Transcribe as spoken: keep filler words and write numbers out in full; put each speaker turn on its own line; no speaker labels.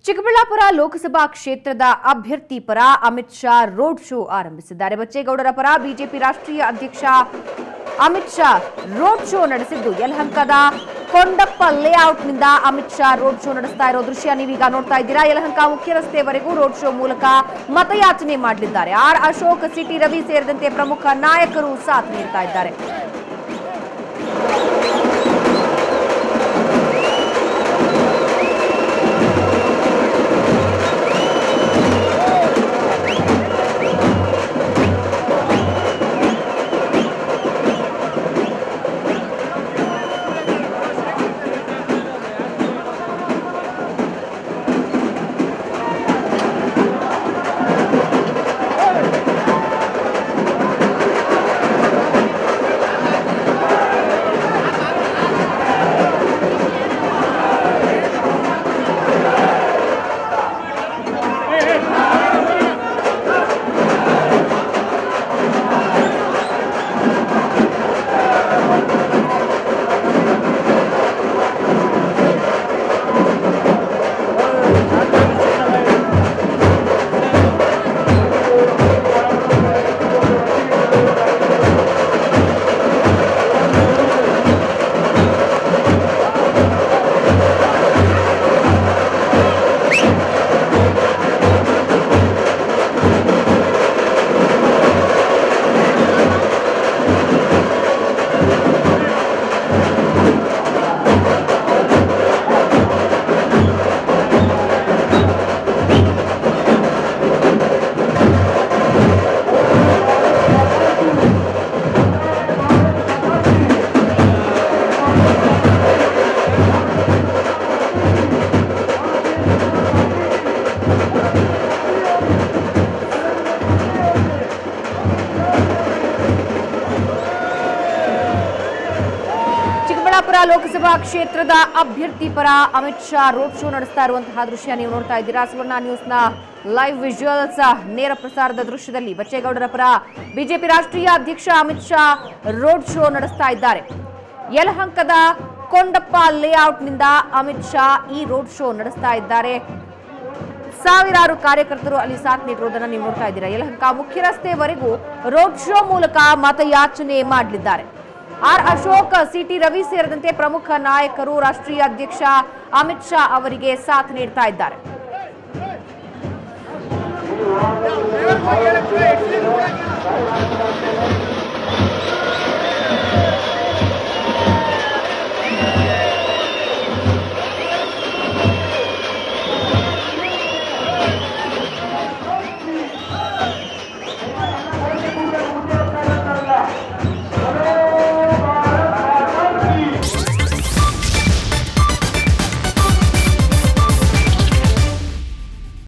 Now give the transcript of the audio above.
ಚಿಕ್ಕಬಳ್ಳಾಪುರ ಲೋಕಸಭಾ ಕ್ಷೇತ್ರದ ಅಭ್ಯರ್ಥಿ ಪರ ಅಮಿತ್ ಶಾ ರೋಡ್ ಶೋ ಆರಂಭಿಸಿದ್ದಾರೆ. ಬಚ್ಚೇಗೌಡರ ಪರ ಬಿಜೆಪಿ ರಾಷ್ಟ್ರೀಯ ಅಧ್ಯಕ್ಷ ಅಮಿತ್ ಶಾ ರೋಡ್ ಶೋ ನಡೆಸಿದ್ದು ಯಲಹಂಕದ ಕೊಂಡಪ್ಪ ಲೇಔಟ್ನಿಂದ ಅಮಿತ್ ಶಾ ರೋಡ್ ಶೋ ನಡೆಸ್ತಾ ಇರೋ ದೃಶ್ಯ ನೀವೀಗ ನೋಡ್ತಾ ಇದ್ದೀರಾ. ಯಲಹಂಕ ಮುಖ್ಯ ರಸ್ತೆವರೆಗೂ ರೋಡ್ ಶೋ ಮೂಲಕ ಮತಯಾಚನೆ ಮಾಡಲಿದ್ದಾರೆ. ಆರ್ ಅಶೋಕ್, ಸಿಟಿ ರವಿ ಸೇರಿದಂತೆ ಪ್ರಮುಖ ನಾಯಕರು ಸಾಥ್ ನೀಡ್ತಾ ಇದ್ದಾರೆ. ಚಿಕ್ಕಬಳ್ಳಾಪುರ ಲೋಕಸಭಾ ಕ್ಷೇತ್ರದ ಅಭ್ಯರ್ಥಿ ಪರ ಅಮಿತ್ ಶಾ ರೋಡ್ ಶೋ ನಡೆಸ್ತಾ ಇರುವಂತಹ ದೃಶ್ಯ ನೀವು ನೋಡ್ತಾ ಇದ್ದೀರಾ. ಸುವರ್ಣ ನ್ಯೂಸ್ನ ಲೈವ್ ವಿಜುವಲ್ಸ್ ನೇರ ಪ್ರಸಾರದ ದೃಶ್ಯದಲ್ಲಿ ಬಚ್ಚೇಗೌಡರ ಪರ ಬಿಜೆಪಿ ರಾಷ್ಟ್ರೀಯ ಅಧ್ಯಕ್ಷ ಅಮಿತ್ ಶಾ ರೋಡ್ ಶೋ ನಡೆಸ್ತಾ ಇದ್ದಾರೆ. ಯಲಹಂಕದ ಕೊಂಡಪ್ಪ ಲೇಔಟ್ನಿಂದ ಅಮಿತ್ ಶಾ ಈ ರೋಡ್ ಶೋ ನಡೆಸ್ತಾ ಇದ್ದಾರೆ. ಸಾವಿರಾರು ಕಾರ್ಯಕರ್ತರು ಅಲ್ಲಿ ಸಾಥ್ ನೀಡಿರುವುದನ್ನು ನೀವು ನೋಡ್ತಾ ಇದ್ದೀರಾ. ಯಲಹಂಕ ಮುಖ್ಯ ರಸ್ತೆವರೆಗೂ ರೋಡ್ ಶೋ ಮೂಲಕ ಮತಯಾಚನೆ ಮಾಡಲಿದ್ದಾರೆ. ಆರ್ ಅಶೋಕ್, ಸಿಟಿ ರವಿ ಸೇರಿದಂತೆ ಪ್ರಮುಖ ನಾಯಕರು ರಾಷ್ಟ್ರೀಯ ಅಧ್ಯಕ್ಷ ಅಮಿತ್ ಶಾ ಅವರಿಗೆ ಸಾಥ್ ನೀಡ್ತಾ ಇದ್ದಾರೆ.